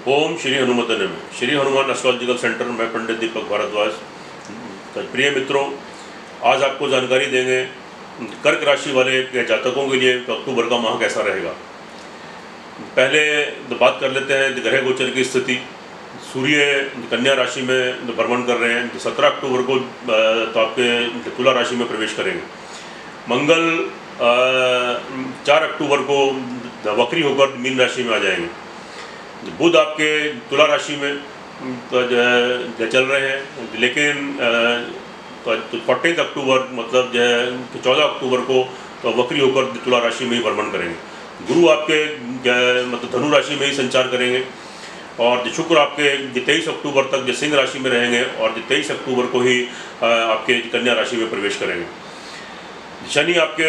ओम श्री हनुमते नमः। Shri Hanuman astrological centre, मैं पंडित दीपक भारद्वाज। तो प्रिय मित्रों, आज आपको जानकारी देंगे कर्क राशि वाले जातकों के लिए अक्टूबर का माह कैसा रहेगा। पहले तो बात कर लेते हैं ग्रह गोचर की स्थिति। सूर्य कन्या राशि में भ्रमण कर रहे हैं। 17 अक्टूबर को तो आपके तुला राशि में प्रवेश करेंगे। मंगल 4 अक्टूबर को वक्री होकर मीन राशि में आ जाएंगे। बुध आपके तुला राशि में तो चल रहे हैं, लेकिन 14 अक्टूबर मतलब 14 अक्टूबर को तो वक्री होकर तुला राशि में ही भ्रमण करेंगे। गुरु आपके मतलब धनु राशि में ही संचार करेंगे और शुक्र आपके 23 अक्टूबर तक सिंह राशि में रहेंगे और 23 अक्टूबर को ही आपके कन्या राशि में प्रवेश करेंगे। शनि आपके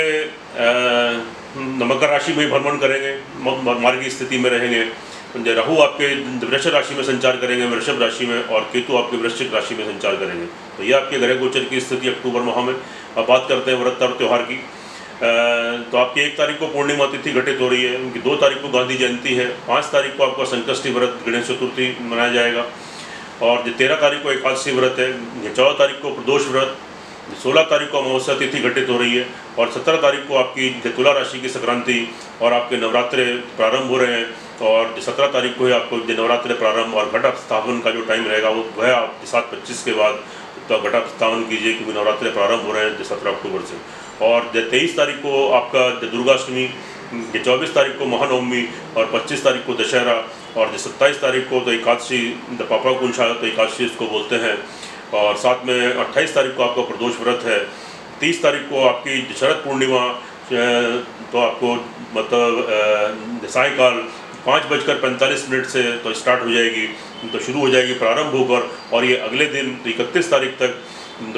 मकर राशि में भ्रमण करेंगे, मार्ग की स्थिति में रहेंगे। राहु आपके वृषभ राशि में संचार करेंगे, वृषभ राशि में, और केतु आपके वृश्चिक राशि में संचार करेंगे। तो ये आपके ग्रह गोचर की स्थिति अक्टूबर माह में। अब बात करते हैं व्रत और त्यौहार की। तो आपकी 1 तारीख को पूर्णिमा तिथि घटित हो रही है, उनकी 2 तारीख को गांधी जयंती है, 5 तारीख को आपका संकष्टी व्रत गणेश चतुर्थी मनाया जाएगा और 13 तारीख को एकादशी व्रत है, 14 तारीख को प्रदोष व्रत, 16 तारीख को अमावस्या तिथि घटित हो रही है और 17 तारीख को आपकी तुला राशि की संक्रांति और आपके नवरात्रे प्रारंभ हो रहे हैं। और 17 तारीख को ही आपको नवरात्रे प्रारंभ और घट स्थापन का जो टाइम रहेगा वो वह आप 7:25 के बाद तो घट स्थापन कीजिए, क्योंकि नवरात्रे प्रारंभ हो रहे हैं 17 अक्टूबर से। और 23 तारीख को आपका दुर्गाष्टमी, 24 तारीख को महानवमी और 25 तारीख को दशहरा और 27 तारीख को तो एकादशी, पापा कुंशा तो एकादशी इसको बोलते हैं, और साथ में 28 तारीख को आपका प्रदोष व्रत है। 30 तारीख को आपकी शरद पूर्णिमा तो आपको मतलब सायंकाल 5:45 से तो स्टार्ट हो जाएगी, तो शुरू हो जाएगी प्रारंभ होकर, और ये अगले दिन तो 31 तारीख तक तो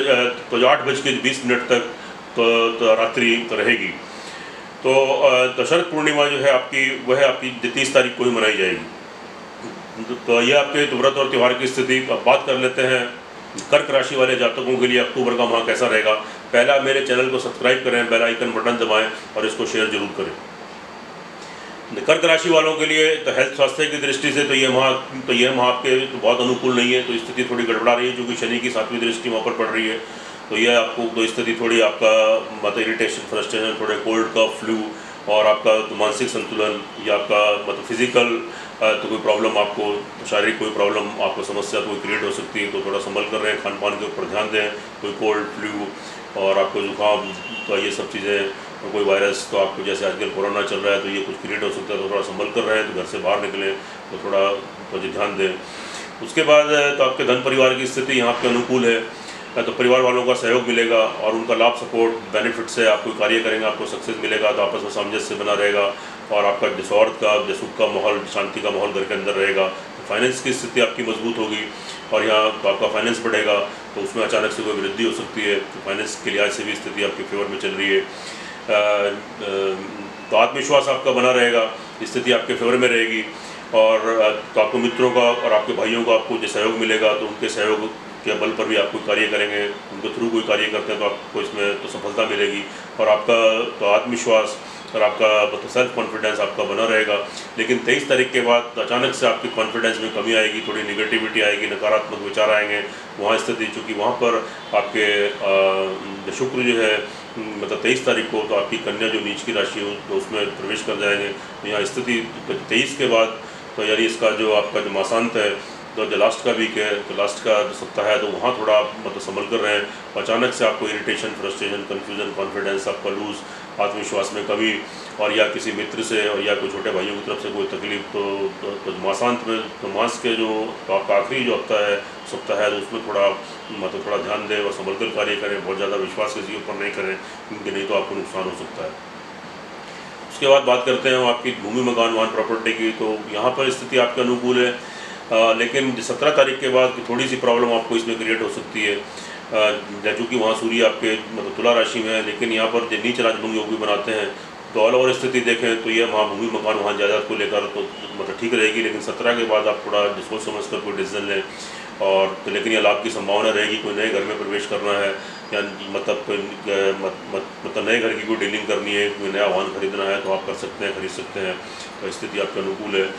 8:20 तक तो रात्रि तो रहेगी। तो शरद पूर्णिमा जो है आपकी वह आपकी 30 तारीख को ही मनाई जाएगी। तो ये आपके व्रत और त्यौहार की स्थिति। अब बात कर लेते हैं कर्क राशि वाले जातकों के लिए अक्टूबर का माह कैसा रहेगा। पहला मेरे चैनल को सब्सक्राइब करें, बेल आइकन बटन दबाएं और इसको शेयर जरूर करें। कर्क राशि वालों के लिए तो हेल्थ स्वास्थ्य की दृष्टि से तो यह माह आपके तो बहुत अनुकूल नहीं है, तो स्थिति थोड़ी गड़बड़ा रही है, क्योंकि शनि की 7वीं दृष्टि वहाँ पर पड़ रही है। तो यह आपको तो स्थिति थोड़ी आपका मतलब इरिटेशन, फ्रस्ट्रेशन, थोड़े कोल्ड कफ, फ्लू और आपका तो मानसिक संतुलन या आपका मतलब फिजिकल तो कोई प्रॉब्लम आपको तो शारीरिक कोई प्रॉब्लम आपको समस्या कोई क्रिएट हो सकती है, तो थोड़ा संभल कर रहे हैं, खान पान के ऊपर ध्यान दें। कोई कोल्ड, फ्लू और आपको जुकाम तो ये सब चीज़ें, कोई वायरस तो आपको जैसे आजकल कोरोना चल रहा है तो ये कुछ क्रिएट हो सकता है, तो थोड़ा संभल कर रहे हैं, तो घर से बाहर निकलें तो थोड़ा तो ध्यान दें। उसके बाद तो आपके धन परिवार की स्थिति यहाँ पे अनुकूल है, तो परिवार वालों का सहयोग मिलेगा और उनका लाभ, सपोर्ट, बेनिफिट से आप कोई कार्य करेंगे आपको सक्सेस मिलेगा, तो आपस में सामंजस्य बना रहेगा और आपका सौहार्द का, सुख का माहौल, शांति का माहौल घर के अंदर रहेगा। फाइनेंस की स्थिति आपकी मजबूत होगी और यहाँ तो आपका फाइनेंस बढ़ेगा, तो उसमें अचानक से कोई वृद्धि हो सकती है, तो फाइनेंस के लिहाज से भी स्थिति आपके फेवर में चल रही है। तो आत्मविश्वास आपका बना रहेगा, स्थिति आपके फेवर में रहेगी और तो आपको मित्रों का और आपके भाइयों का आपको जो सहयोग मिलेगा, तो उनके सहयोग के बल पर भी आप कोई कार्य करेंगे, उनके थ्रू कोई कार्य करते हैं तो आपको इसमें तो सफलता मिलेगी और आपका तो आत्मविश्वास और आपका तो सेल्फ कॉन्फिडेंस आपका बना रहेगा। लेकिन 23 तारीख के बाद अचानक से आपकी कॉन्फिडेंस में कमी आएगी, थोड़ी निगेटिविटी आएगी, नकारात्मक विचार आएंगे। वहाँ स्थिति चूँकि वहाँ पर आपके शुक्र जो है मतलब 23 तारीख को तो आपकी कन्या जो नीच की राशि हो तो उसमें प्रवेश कर जाएंगे। तो यहाँ स्थिति 23 के बाद तो यानी इसका जो आपका जो मासांत है तो जो लास्ट का वीक है, तो लास्ट का जो सप्ताह है, तो वहाँ थोड़ा मतलब संभल कर रहे हैं। अचानक से आपको इरिटेशन, फ्रस्ट्रेशन, कन्फ्यूजन, कॉन्फिडेंस आपका लूज, आत्मविश्वास में कमी और या किसी मित्र से और या कोई छोटे भाइयों की तरफ से कोई तकलीफ, तो मासांत में तो मास के जो तो आपका आखिरी जो हफ्ता है, सप्ताह है, तो उसमें थोड़ा मतलब थोड़ा ध्यान दें और संभल कर कार्य करें। बहुत ज़्यादा विश्वास किसी के ऊपर नहीं करें, क्योंकि नहीं तो आपको नुकसान हो सकता है। उसके बाद बात करते हैं आपकी भूमि, मकान, वाहन, प्रॉपर्टी की। तो यहाँ पर स्थिति आपके अनुकूल है, लेकिन 17 तारीख के बाद थोड़ी सी प्रॉब्लम आपको इसमें क्रिएट हो सकती है, चूँकि वहाँ सूर्य आपके मतलब तुला राशि में है, लेकिन यहाँ पर जो नीच राजभंग योग भी बनाते हैं, तो ऑल ओवर स्थिति देखें तो ये वहाँ भूमि, मकान, वहाँ जायदाद को लेकर तो मतलब ठीक रहेगी। लेकिन 17 के बाद आप थोड़ा सोच समझ कर कोई डिसीजन लें और तो लेकिन यह लाभ की संभावना रहेगी। कोई नए घर में प्रवेश करना है या मतलब मतलब नए घर की कोई डीलिंग करनी है, कोई नया वाहन खरीदना है तो आप कर सकते हैं, खरीद सकते हैं, तो स्थिति आपके अनुकूल है।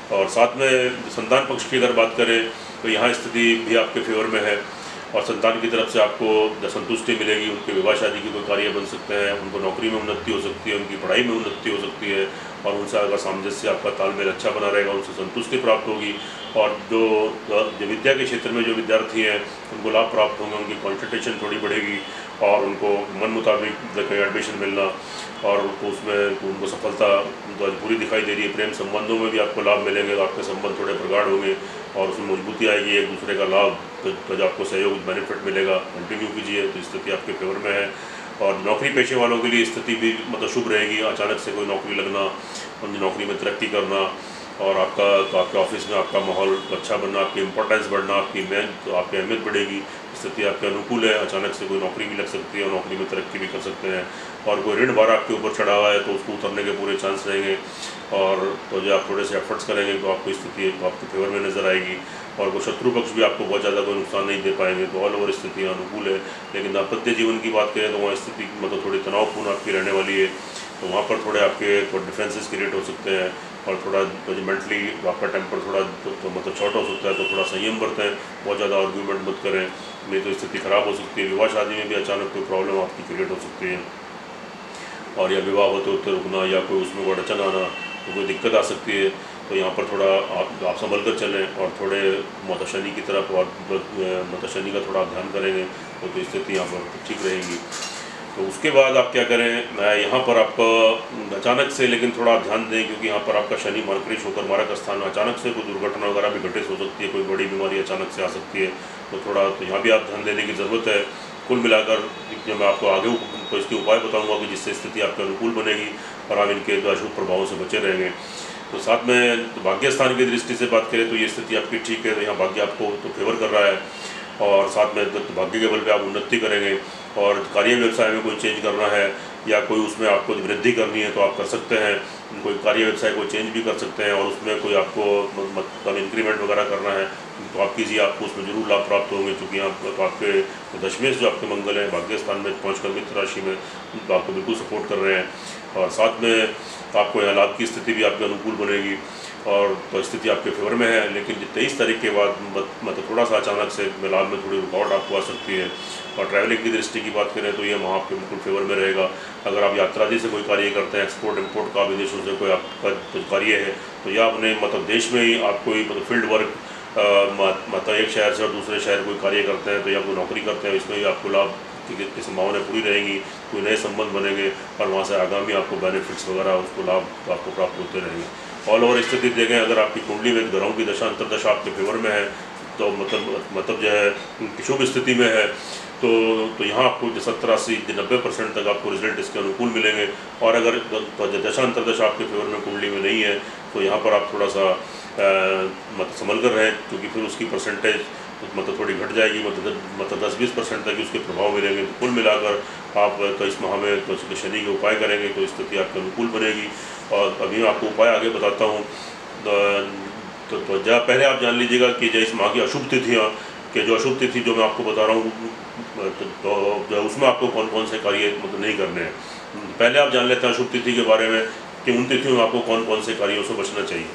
और साथ में संतान पक्ष की अगर बात करें तो यहाँ स्थिति भी आपके फेवर में है और संतान की तरफ से आपको संतुष्टि मिलेगी, उनके विवाह शादी के कोई कार्य बन सकते हैं, उनको नौकरी में उन्नति हो सकती है, उनकी पढ़ाई में उन्नति हो सकती है और उनसे अगर सामंजस्य आपका तालमेल अच्छा बना रहेगा, उनसे संतुष्टि प्राप्त होगी। और जो विद्या के क्षेत्र में जो विद्यार्थी हैं उनको लाभ प्राप्त होंगे, उनकी कॉन्सेंट्रेशन थोड़ी बढ़ेगी और उनको मन मुताबिक एडमिशन मिलना और उसमें उनको सफलता तो पूरी दिखाई दे रही है। प्रेम संबंधों में भी आपको लाभ मिलेंगे, तो आपके संबंध थोड़े प्रगाढ़ होंगे और उसमें मजबूती आएगी, एक दूसरे का लाभ तो जो आपको सहयोग बेनिफिट मिलेगा कंटिन्यू कीजिए, तो स्थिति आपके फेवर में है। और नौकरी पेशे वालों के लिए स्थिति भी मतलब शुभ रहेगी, अचानक से कोई नौकरी लगना, उन नौकरी में तरक्की करना और आपके ऑफिस में आपका माहौल अच्छा बनना, आपकी इम्पोर्टेंस बढ़ना, आपकी अहमियत बढ़ेगी, स्थिति आपके अनुकूल है। अचानक से कोई नौकरी भी लग सकती है और नौकरी में तरक्की भी कर सकते हैं। और कोई ऋण भार आपके ऊपर चढ़ा हुआ है तो उसको उतरने के पूरे चांस रहेंगे और तो जो आप थोड़े से एफर्ट्स करेंगे तो आपको स्थिति आपके फेवर में नज़र आएगी और वो शत्रु पक्ष भी आपको बहुत ज़्यादा कोई नुकसान नहीं दे पाएंगे। तो ऑल ओवर स्थिति अनुकूल है। लेकिन दाम्पत्य जीवन की बात करें तो वहाँ स्थिति मतलब थोड़ी तनावपूर्ण आपकी रहने वाली है, तो वहाँ पर थोड़े आपके डिफरेंसेस क्रिएट हो सकते हैं और थोड़ा मेंटली आपका टेम्पर थोड़ा मतलब शॉर्ट हो सकता है, तो थोड़ा संयम बरतें, बहुत ज़्यादा आर्ग्यूमेंट मत करें, नहीं तो स्थिति ख़राब हो सकती है। विवाह शादी में भी अचानक कोई प्रॉब्लम आपकी क्रिएट हो सकती है और या विवाह होते होते रुकना या कोई उसमें कोई अड़चन आना, तो कोई दिक्कत आ सकती है। तो यहाँ पर थोड़ा आप संभल कर चलें और थोड़े माता शनि की तरफ और माता शनि का थोड़ा आप ध्यान करेंगे तो स्थिति यहाँ पर ठीक रहेगी। तो उसके बाद आप क्या करें, यहाँ पर आपको अचानक से लेकिन थोड़ा आप ध्यान दें क्योंकि यहाँ पर आपका शनि मार्गशीर्ष होकर मारक स्थान में अचानक से कोई दुर्घटना वगैरह भी घटित हो सकती है, कोई बड़ी बीमारी अचानक से आ सकती है, तो थोड़ा तो यहाँ भी आप ध्यान देने की ज़रूरत है। कुल मिलाकर जब मैं आपको आगे तो इसके उपाय बताऊँगा कि जिससे स्थिति आपके अनुकूल बनेगी और आप इनके अशुभ प्रभावों से बचे रहेंगे। तो साथ में तो भाग्य स्थान की दृष्टि से बात करें तो ये स्थिति आपकी ठीक है, तो यहाँ भाग्य आपको तो फेवर कर रहा है और साथ में तो भाग्य के बल पे आप उन्नति करेंगे और कार्य व्यवसाय में कोई चेंज करना है या कोई उसमें आपको वृद्धि करनी है तो आप कर सकते हैं। कोई कार्य व्यवसाय को चेंज भी कर सकते हैं और उसमें कोई आपको मतलब इंक्रीमेंट वगैरह करना है तो आप कीजिए, आपको उसमें जरूर लाभ प्राप्त होंगे क्योंकि आप तो आपके दशमेश जो आपके मंगल हैं भाग्य स्थान में पहुँचकर मित्र राशि में तो आपको बिल्कुल सपोर्ट कर रहे हैं और साथ में आपको यहाँ लाभ की स्थिति भी आपके अनुकूल बनेगी और तो स्थिति आपके फेवर में है। लेकिन 23 तारीख के बाद मतलब थोड़ा सा अचानक से लाभ में थोड़ी रुकावट आपको आ सकती है। और ट्रैवलिंग की दृष्टि की बात करें तो ये वहाँ आपके बिल्कुल फेवर में रहेगा। अगर आप यात्रा से कोई कार्य करते हैं, एक्सपोर्ट इम्पोर्ट का, विदेशों से कोई आपका कार्य है तो या अपने मतलब देश में ही आप कोई मतलब फील्ड वर्क मतलब एक शहर से और दूसरे शहर कोई कार्य करते हैं तो या कोई नौकरी करते हैं, इसमें ही आपको लाभ की संभावना पूरी रहेंगी। कोई नए संबंध बनेंगे और वहाँ से आगामी आपको बेनिफिट्स वगैरह उसको लाभ आपको प्राप्त होते रहेंगे। ऑल ओवर स्थिति देखें, अगर आपकी कुंडली में ग्रहों की दशा अंतरदशा आपके फेवर में है तो मतलब जो है शुभ स्थिति में है तो यहाँ आपको 70 से 90% तक आपको रिजल्ट इसके अनुकूल मिलेंगे। और अगर दशा अंतरदशा आपके फेवर में कुंडली में नहीं है तो यहाँ पर आप थोड़ा सा मतलब संभल कर रहें क्योंकि फिर उसकी परसेंटेज मतलब थोड़ी घट जाएगी, मतलब 10-20% तक उसके प्रभाव मिलेंगे। तो कुल मिलाकर आप तो इस माह में तो शनि के उपाय करेंगे तो स्थिति आपके अनुकूल बनेगी। और अभी मैं आपको उपाय आगे बताता हूँ। तो पहले आप जान लीजिएगा कि जो इस माह की अशुभ तिथियाँ कि जो अशुभ तिथि जो मैं आपको बता रहा हूँ तो उसमें आपको कौन कौन से कार्य मतलब नहीं करने हैं। पहले आप जान लेते हैं अशुभ तिथि के बारे में कि उन तिथियों में आपको कौन कौन से कार्यों से बचना चाहिए।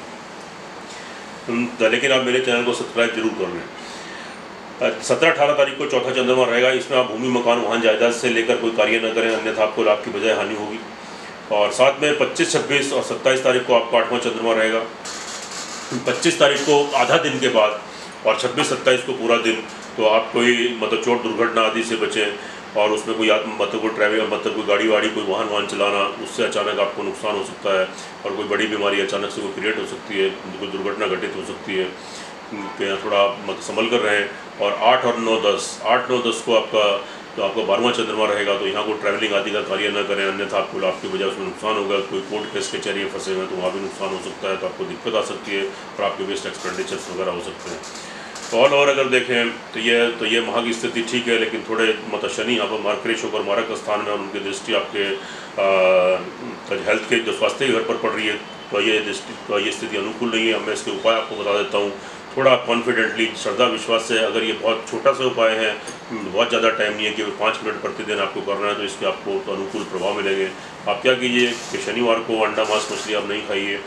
लेकिन आप मेरे चैनल को सब्सक्राइब जरूर कर लें। 17-18 तारीख को चौथा चंद्रमा रहेगा, इसमें आप भूमि मकान वाहन जायदाद से लेकर कोई कार्य न करें, अन्यथा आपको लाभ की बजाय हानि होगी। और साथ में 25, 26 और 27 तारीख को आपका 8वां चंद्रमा रहेगा। 25 तारीख को आधा दिन के बाद और 26, 27 को पूरा दिन, तो आप कोई मतलब चोट दुर्घटना आदि से बचें और उसमें कोई मतलब कोई ट्रैवल मतलब कोई गाड़ी वाड़ी कोई वाहन चलाना उससे अचानक आपको नुकसान हो सकता है और कोई बड़ी बीमारी अचानक से कोई क्रिएट हो सकती है, कोई दुर्घटना घटित हो सकती है, थोड़ा मतलब संभल कर रहें। और 8 और 9, 10 को आपका 12वां चंद्रमा रहेगा, तो यहाँ को ट्रैवलिंग आदि का कार्य न करें, अन्यथा आपको आपकी वजह उसमें नुकसान होगा। कोई कोर्ट केस कचहरी में फंसे हुए तो वहाँ भी नुकसान हो सकता है, तो आपको दिक्कत आ सकती है और आपके वेस्ट एक्सपेंडिचर्स वगैरह हो सकते हैं। तो ऑल ओवर अगर देखें तो ये माह की स्थिति ठीक है, लेकिन थोड़े मतलब शनि यहाँ पर मार्गशीर्ष होकर मारक स्थान में और उनकी दृष्टि आपके हेल्थ के जो स्वास्थ्य के घर पर पड़ रही है, तो ये स्थिति अनुकूल नहीं है। मैं इसके उपाय आपको बता देता हूँ। थोड़ा कॉन्फिडेंटली श्रद्धा विश्वास से, अगर ये बहुत छोटा सा उपाय है, बहुत ज़्यादा टाइम नहीं है कि 5 मिनट प्रतिदिन आपको करना है, तो इसके आपको तो अनुकूल प्रभाव मिलेंगे। आप क्या कीजिए कि शनिवार को अंडा मांस मछली आप नहीं खाइए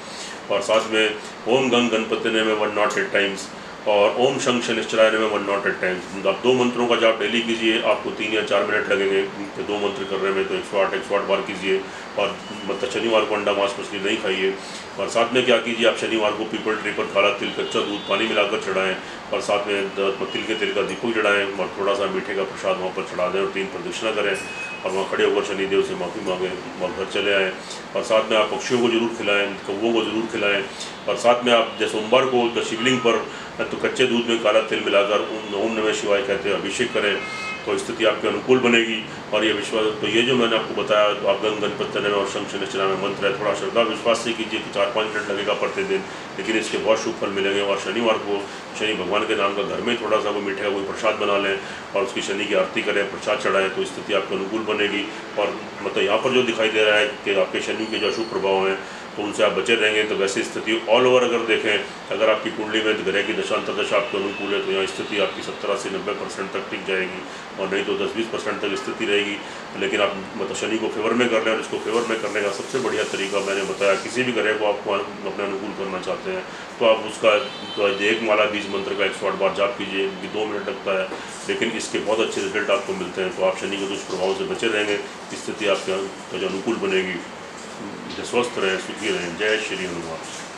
और साथ में ओम गंग गणपति ने में 108 टाइम्स और ओम शंख शनिश्चराय में 108 टाइम्स। आप 2 मंत्रों का जाप डेली कीजिए, आपको 3 या 4 मिनट लगेंगे। तो 2 मंत्र करने में तो 108 बार कीजिए। और मतलब शनिवार को अंडा मांस मछली नहीं खाइए। और साथ में क्या कीजिए, आप शनिवार को पीपल ट्री पर काला तिल, कच्चा दूध, पानी मिलाकर चढ़ाएं और साथ में तिल के तेल का दीपक जलाएं और थोड़ा सा मीठे का प्रसाद वहाँ पर चढ़ा दें और 3 प्रदक्षिणा करें और वहाँ खड़े होकर शनिदेव से माफ़ी मांगें और घर चले आएँ। और साथ में आप पक्षियों को जरूर खिलाएं, कौवों को जरूर खिलाएं। और साथ में आप जैसे सोमवार को शिवलिंग पर तो कच्चे दूध में काला तिल मिलाकर ओम नमः शिवाय कहते हैं अभिषेक करें, तो स्थिति आपके अनुकूल बनेगी। और ये विश्वास, तो ये जो मैंने आपको बताया, तो आप गंग गणपति ने और शंख शनिश्चराय में मंत्र है, थोड़ा श्रद्धा विश्वास से कीजिए कि 4-5 मिनट लगेगा प्रतिदिन, लेकिन इसके बहुत शुभ फल मिलेंगे। और शनिवार को शनि भगवान के नाम का घर में थोड़ा सा वो मीठे का कोई प्रसाद बना लें और उसकी शनि की आरती करें, प्रसाद चढ़ाएं, तो स्थिति आपके अनुकूल बनेगी। और मतलब यहाँ पर जो दिखाई दे रहा है कि आपके शनि के जो अशुभ प्रभाव हैं तो उनसे आप बचे रहेंगे। तो वैसी स्थिति ऑल ओवर अगर देखें, अगर आपकी कुंडली में ग्रह की दशा अंतर्दशा आपके अनुकूल है तो यहाँ स्थिति आपकी 70 से 90% तक टिक जाएगी, और नहीं तो 10-20% तक स्थिति रहेगी। लेकिन आप मतलब शनि को फेवर में कर लें, और इसको फेवर में करने का सबसे बढ़िया तरीका मैंने बताया, किसी भी ग्रह को आपको अपने अनुकूल करना चाहते हैं तो आप उसका तो एक माला बीज मंत्र का 108 बार जाप कीजिए, 2 मिनट लगता है, लेकिन इसके बहुत अच्छे रिजल्ट आपको मिलते हैं। तो आप शनि के दुष्प्रभाव से बचे रहेंगे, स्थिति आपके अनुकूल बनेगी। स्वस्थ रहें, सुखी रहें। जय श्री हनुमान।